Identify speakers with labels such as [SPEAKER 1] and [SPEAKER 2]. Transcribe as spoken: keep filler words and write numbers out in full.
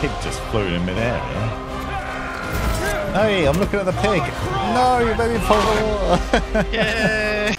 [SPEAKER 1] pig just flew in midair. Yeah? Hey, I'm looking at the pig. No, you baby, por favor.
[SPEAKER 2] Yeah.